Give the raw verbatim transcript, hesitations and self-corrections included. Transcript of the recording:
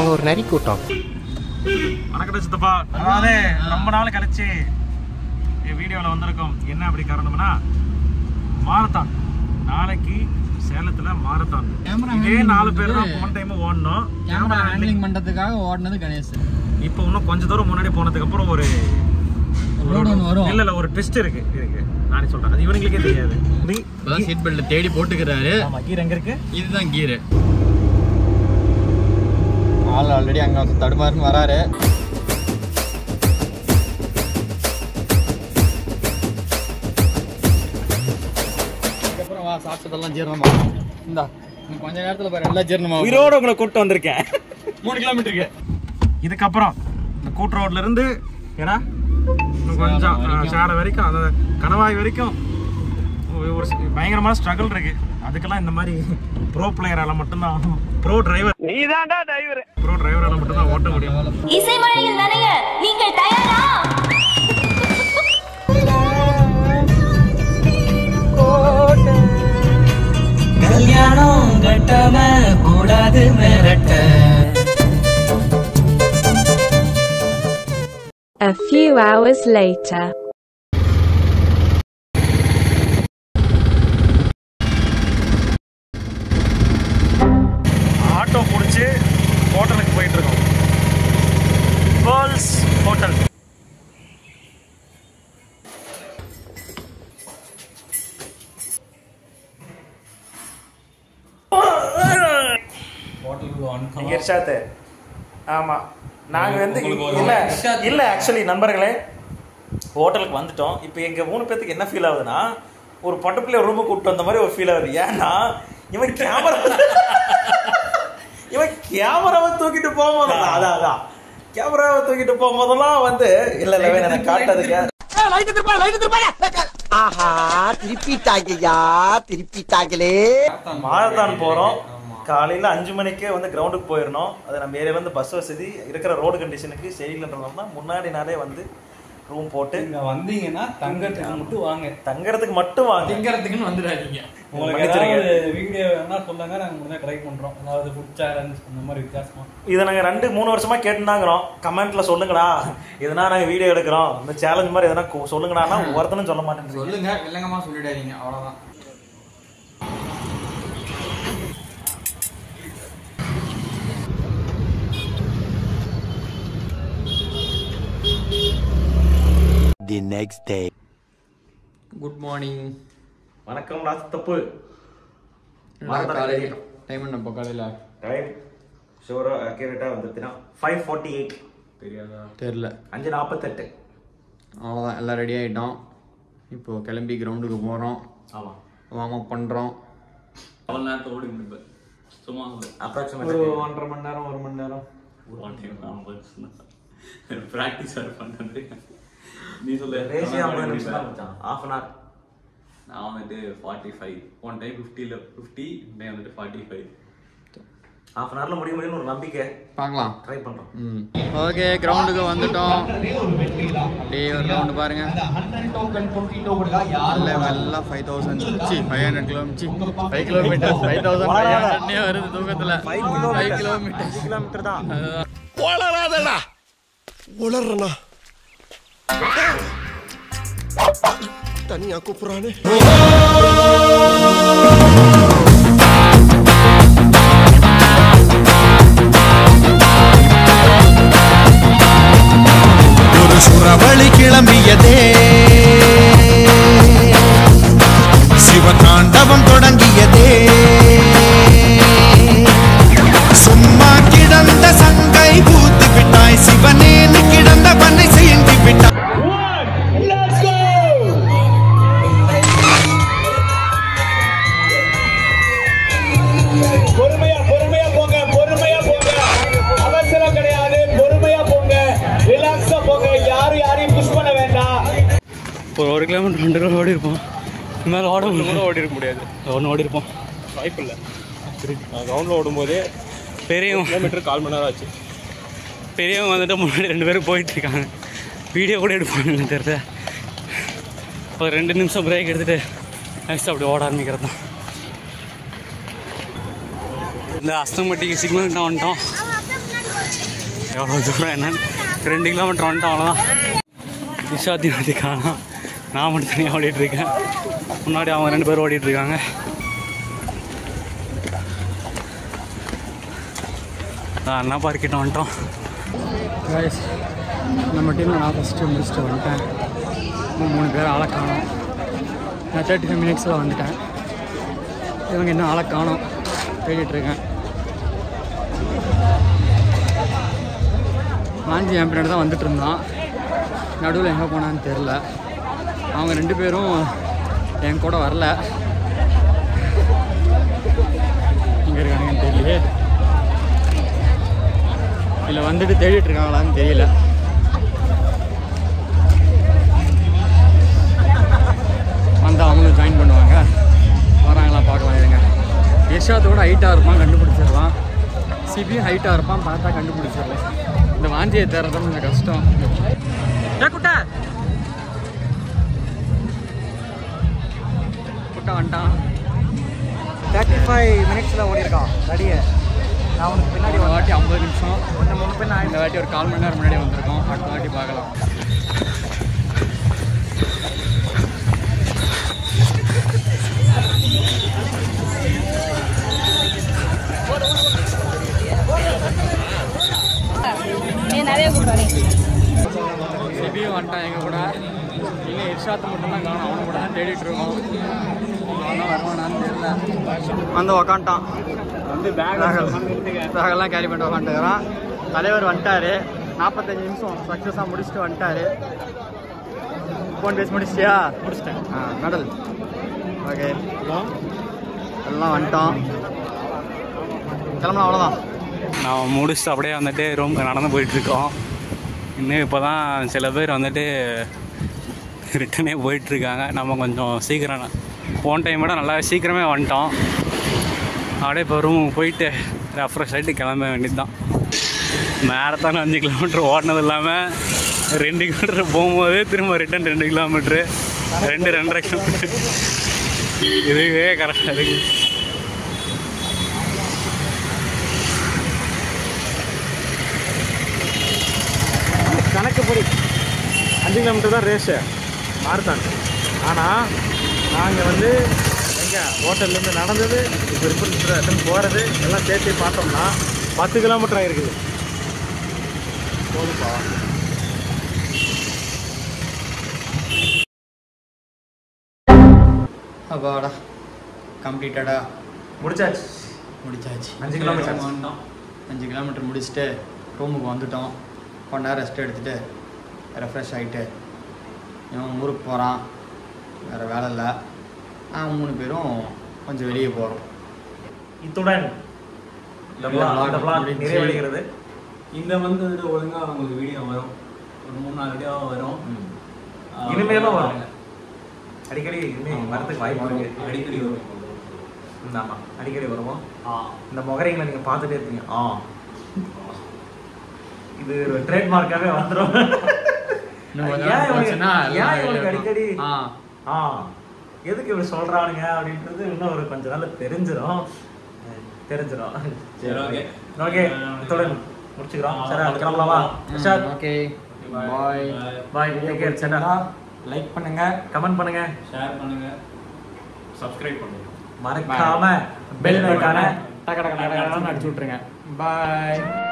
நாங்கள் ஒரு நரி கூட்டம். வணக்கம் சித்தப்பா. அதாவது ரொம்ப நாள் கழிச்சு வீடியோவில் வந்திருக்கோம். என்ன அப்படி காரணம்னா மாரத்தான் நாளைக்கு சேலத்தில் மாரத்தான். இதே நாலு பேர் தான் போன டைம் ஓடணும். கேமரா ஹேண்ட்லிங் பண்ணுறதுக்காக ஓடினது கணேஷ். இப்போ இன்னும் கொஞ்சம் தூரம் முன்னாடி போனதுக்கு அப்புறம் ஒரு ரோடு ஒன்று வரும். இல்லை இல்லை ஒரு ட்விஸ்ட் இருக்கு இருக்கு நானே சொல்கிறேன். அது இவனுங்களுக்கே தெரியாது. சீட் பெல்ட் தேடி போட்டுக்கிறாரு. ஆமாம், கீர் எங்கே இருக்கு? இதுதான் கீரு. ஆள் ஆல்ரெடி அங்கே வந்து தடுமாறுன்னு வராரு. அதுக்கப்புறம் வா சாப்பிட்டதெல்லாம் ஜீரணமா இந்தா கொஞ்ச நேரத்தில் பாரு எல்லாம் ஜீரணமா. உயிரோடு உங்களை கூப்பிட்டு வந்திருக்கேன் மூணு கிலோமீட்டருக்கு. இதுக்கப்புறம் இந்த கூட்டு ரோட்ல இருந்து ஏன்னா கொஞ்சம் சார வரைக்கும் அந்த கணவாய் வரைக்கும் ஒரு பயங்கரமான ஸ்ட்ரகிள் இருக்கு. அதுக்கெல்லாம் இந்த மாதிரி ப்ரோ பிளேயரால மட்டும்தான், ப்ரோ டிரைவர் நீதான்டா டிரைவர், ப்ரோ டிரைவரால மட்டும்தான் ஓட்ட முடியும். இசைமலையில் நனைய நீங்கள் தயாரா? கல்யாணம் கட்டம கூடாது மிரட்ட. A few hours later. Auto பிடிச்சி ஹோட்டலுக்கு போயிட்டு இருக்கோம். Pearls hotel. ஆமாம், நாங்கள் வந்து இல்லை இல்லை ஆக்சுவலி நண்பர்களே ஹோட்டலுக்கு வந்துட்டோம். இப்போ எங்கள் மூணு பேர்த்துக்கு என்ன ஃபீல் ஆகுதுன்னா, ஒரு பட்டு பிள்ளை ரூமுக்கு கூப்பிட்டு வந்த மாதிரி ஒரு ஃபீல் ஆகுது. ஏன்னா இவன் கேமரா இவன் கேமராவை தூக்கிட்டு போகும்போது அதான் அதான் கேமராவை தூக்கிட்டு போகும்போதெல்லாம் வந்து இல்லை இல்லை எனக்கு காட்டாதுங்க. ஆஹா, திருப்பிட்டாங்கய்யா, திருப்பிட்டாங்களே. மாரத்தான் போகிறோம். காலையில் அஞ்சு மணிக்கே வந்து கிரவுண்டுக்கு போயிடணும். அது நம்ம ஏரியாவில் வந்து பஸ் வசதி இருக்கிற ரோடு கண்டிஷனுக்கு சரியில்லைன்றதுனா முன்னாடி நாளே வந்து ரூம் போட்டு இங்கே வந்தீங்கன்னா தங்கறதுக்கு மட்டும் வாங்க. தங்கறதுக்கு மட்டும் வாங்க, திங்கறதுக்குன்னு வந்துடாதீங்க. உங்களுக்கு வீடியோ வேணா சொல்லுங்க, நாங்கள் முடிஞ்சா ட்ரை பண்ணுறோம். அதாவது ஃபுட் சேலஞ்ச் அந்த மாதிரி வித்தியாசமா. இதை நாங்கள் ரெண்டு மூணு வருஷமா கேட்டுனாங்கிறோம். கமெண்ட்ல சொல்லுங்கடா, எதனா நாங்கள் வீடியோ எடுக்கிறோம், இந்த சேலஞ்ச் மாதிரி எதனா சொல்லுங்கடான்னா ஒருத்தனும் சொல்ல மாட்டேன். சொல்லுங்க, இல்லைங்கம்மா சொல்லிடாதீங்க, அவ்வளோதான். The next day. Good morning. வணக்கம் லாஸ்ட் தப்பு. காலையில் டைம் என்ன இப்போ காலையில் டைம் ஷோராக அக்யூரேட்டாக வந்துருச்சுன்னா ஃபைவ் ஃபார்ட்டி எயிட். தெரியாதா? தெரில. அஞ்சு நாற்பத்தெட்டு. அவ்வளோதான், எல்லாம் ரெடி ஆகிட்டோம். இப்போது கிளம்பி கிரவுண்டுக்கு போகிறோம். ஆமாம், வார்ம் அப் பண்ணுறோம். அவ்வளோ நேரத்தை ஓடி முடிப்பேன். சும்மா அப்ராக்சிமேட் ஒரு ஒன்றரை மணி நேரம் ஒரு மணி நேரம் ஒன் டைம் நான் ப்ராக்டிஸ் ஆர் பண்ணுறது. நீ சொல்லு. ரேசி ஐம்பது நிமிஷம் தான் மச்சான், ஹாஃப் அன் ஹவர். நான் வந்துட்டு ஃபார்ட்டி ஃபைவ் ஒன் டைம் ஃபிஃப்டியில் ஃபிஃப்டி டைம் வந்துட்டு ஃபார்ட்டி ஃபைவ் ஹாஃப் அன் ஹவரில் முடிய முடியும்னு ஒரு நம்பிக்கை. பார்க்கலாம், ட்ரை பண்ணுறோம். ம் ஓகே, கிரவுண்டுக்கு வந்துட்டோம். அப்படியே ஒரு ரவுண்டு பாருங்க. எல்லாம் ஃபைவ் தௌசண்ட் சி five hundred kilometre five kilometre five thousand five ஹண்ட்ரட்னே வருது தூக்கத்தில். ஃபைவ் கிலோமீட்டர் கிலோமீட்டர் தான். உளறாதடா, உளறனா தனியா கூப்பிடுறானே. ஒரு சுறவழி கிளம்பியதே, சிவதாண்டவம் தொடங்கியதே. சும்மா கிடந்த சங்கை பூத்து விட்டாய், சிவனேன்னு கிடந்த பண்ணை செய்து விட்டாய். பொறுமையா பொறுமையா போங்க, பொறுமையா போங்க, அவசரம் கிடையாது. பொறுமையா போங்க, ரிலாக்ஸா போங்க, யாரும் யாரையும் புஷ் பண்ண வேண்டாம். ஒரு ஒரு கிலோமீட்டர் ரெண்டு கிலோ ஓடி இருப்போம். இது மேலே ஓட கூட ஓடி இருக்க முடியாது. ஒன்று ஓடி இருப்போம், வாய்ப்பு இல்லை. கிரவுண்டில் ஓடும்போதே பெரியவங்க கிலோமீட்டர் கால் மணி நேரம் ஆச்சு. பெரியவங்க வந்துட்டு முன்னாடி ரெண்டு பேரும் போயிட்டுருக்காங்க. வீடியோ கூட எடுப்பாங்கன்னு தெரியல. ஒரு ரெண்டு நிமிஷம் பிரேக் எடுத்துகிட்டு நெக்ஸ்ட் அப்படி ஓட ஆரம்பிக்கிறது தான். இந்த அஸ்தம்பட்டிக்கு சிக்னல் தான் வந்துட்டோம். எவ்வளோ தூரம் என்னன்னு ரெண்டு கிலோமீட்டர் வந்துட்டு அவ்வளோதான். நிஷாத்தி நதி காணோம். நான் மட்டும் தனியாக ஓடிட்டுருக்கேன். முன்னாடி அவங்க ரெண்டு பேரும் ஓடிட்டுருக்காங்க. அண்ணா பார்க்கிட்ட வந்துட்டோம். கைஸ், நம்ம டீமில் நான் ஃபஸ்ட்டு முடிச்சுட்டு வந்துட்டேன். இன்னும் மூணு பேர் ஆளை காணோம். நான் தேர்ட்டி ஃபைவ் மினிட்ஸில் வந்துட்டேன். இவங்க இன்னும் ஆளை காணோம், தேடிட்டுருக்கேன். வாஞ்சி என் பின்னாடி தான் வந்துட்டு இருந்தான். நடுவில் எங்கே போனான்னு தெரில. அவங்க ரெண்டு பேரும் என் கூட வரல. இங்கே இருக்கானுங்கன்னு தெரியலையே. இல்லை வந்துட்டு தேடிட்டு இருக்காங்களான்னு தெரியல. வந்தால் அவங்களும் ஜாயின் பண்ணுவாங்க. வராங்களா பார்க்கலாம். இருங்க. யஷாத்தோட ஹைட்டாக இருப்பான், கண்டுபிடிச்சிடலாம். சிபியும் ஹைட்டாக இருப்பான், பார்த்தா கண்டுபிடிச்சிடலாம். இந்த வாஞ்சியை தேடுறது கொஞ்சம் கஷ்டம். குட்டா குட்டா வந்துட்டான். தேர்ட்டி ஃபைவ் மினிட்ஸில் ஓடிருக்கான் நடிகை. நான் உனக்கு பின்னாடி ஒரு வாட்டி ஐம்பது நிமிஷம் ஒன்று மூணு பேர் நான் இந்த வாட்டி ஒரு கால் மணி நேரம் முன்னாடி வந்திருக்கோம். அடுத்த வாட்டி பார்க்கலாம். சிபியும் வந்துட்டான் எங்கள் கூட. இல்லை இர்ஷாத்தை மட்டும்தான் காணும். அவனை கூட தான் தேடிட்டு இருக்கோம். அவன் வருவானான்னு தெரியல. வந்து உக்காண்டான். வந்து பேக் பேகெல்லாம் கேரி பண்ணிட்டு உக்காந்துக்கிறான். தலைவர் வந்துட்டார். நாற்பத்தஞ்சு நிமிஷம் சக்ஸஸாக முடிச்சுட்டு வந்துட்டார். ஃபோன் பேசி முடிச்சிட்டியா? முடிச்சிட்டேன். ஆ மெடல். ஓகே, எல்லாம் வந்துட்டோம். கிளம்பலாம், அவ்வளோதான். நான் முடிச்சுட்டு அப்படியே வந்துட்டு ரூம் நடந்து போயிட்டுருக்கோம். இன்னும் இப்போ தான் சில பேர் வந்துட்டு ரிட்டனே போயிட்டுருக்காங்க. நம்ம கொஞ்சம் சீக்கிரம் போன டைம் விட நல்லா சீக்கிரமே வந்துட்டோம். அப்படியே இப்போ ரூம் போயிட்டு ரெஃப்ரெஷ் ஆகிட்டு கிளம்ப வேண்டியது தான். மேரத்தான் அஞ்சு கிலோமீட்டர் ஓடினது இல்லாமல் ரெண்டு கிலோமீட்டர் போகும்போது திரும்ப ரிட்டன் ரெண்டு கிலோமீட்ரு ரெண்டு ரெண்டரை கிலோமீட்டர் இதுவே கரெக்டாக இருக்குது. கணக்குப்படி அஞ்சு கிலோமீட்டர் தான் ரேஸு மாரத்தான். ஆனால் நாங்கள் வந்து எங்கே ஹோட்டல்லேருந்து நடந்தது இப்போ ரிப்பன் போகிறது எல்லாம் சேர்த்து பார்த்தோம்னா பத்து கிலோமீட்டர் ஆகிருக்குது. போதுப்பா. அப்பாடா, கம்ப்ளீட்டடா முடிச்சாச்சு. முடிச்சாச்சு அஞ்சு கிலோமீட்டர் வந்துட்டோம். அஞ்சு கிலோமீட்டர் முடிச்சுட்டு ரூமுக்கு வந்துட்டோம். கொஞ்ச நேரம் ரெஸ்ட் எடுத்துகிட்டு ரெஃப்ரெஷ் ஆகிட்டு இவன் ஊருக்கு போகிறான். வேறு வேலை இல்லை. நாங்கள் மூணு பேரும் கொஞ்சம் வெளியே போகிறோம். இத்துடன் நிறைவடைகிறது. இந்த வந்து ஒழுங்காக உங்களுக்கு வீடியோ வரும். ஒரு மூணு நாலு வீடியோ வரும். இனிமேலும் வரும். அடிக்கடி இனிமேல் வரதுக்கு வாய்ப்பு இருக்குது. அடிக்கடி வரும். ஆமாம், அடிக்கடி வருவோம். இந்த முகரைங்களை நீங்கள் பார்த்துட்டே இருப்பீங்க. ஆ, இது ஒரு ட்ரேட்மார்க்காகவே வந்துடும். அடிக்கடி ஆ எதுக்கு இப்படி சொல்றானுங்க அப்படின்றது இன்னும் ஒரு கொஞ்ச நாள் தெரிஞ்சிடும் தெரிஞ்சிடும் சரி, ஓகே ஓகே இத்துடன் முடிச்சுக்கிறோம். சரி, கிளம்பலாமா? Okay, bye bye. Take care. சேனலை லைக் பண்ணுங்க, கமெண்ட் பண்ணுங்க, ஷேர் பண்ணுங்க, சப்ஸ்கிரைப் பண்ணுங்க. மறக்காம பெல் ஐகானை டக டக டக டகன்னு அடிச்சு விட்டுருங்க. பாய்.